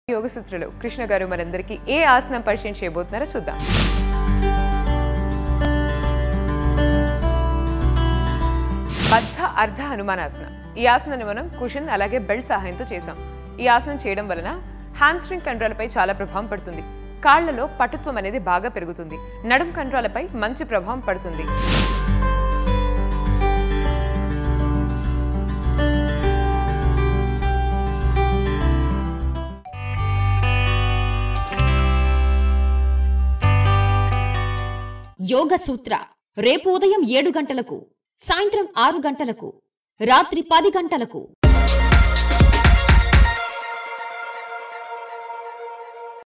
యోగ సూత్రలో కృష్ణ గారు మనందరికీ ఏ ఆసనం పరిచయం చేయబోతున్నారో చూద్దాం. బద్ధ అర్ధ హనుమానాసనం. ఈ ఆసనాన్ని మనం కుషన్ అలాగే బెల్ట్ సహాయంతో చేసాం. ఈ ఆసనం చేయడం వలన హామ్స్ట్రింగ్ కండరాలపై చాలా ప్రభావం పడుతుంది. కాళ్లలో పటుత్వం అనేది బాగా పెరుగుతుంది. నడుం కండరాలపై మంచి ప్రభావం పడుతుంది. యోగ సూత్ర రేపు ఉదయం 7 గంటలకు, సాయంత్రం 6 గంటలకు, రాత్రి 10 గంటలకు.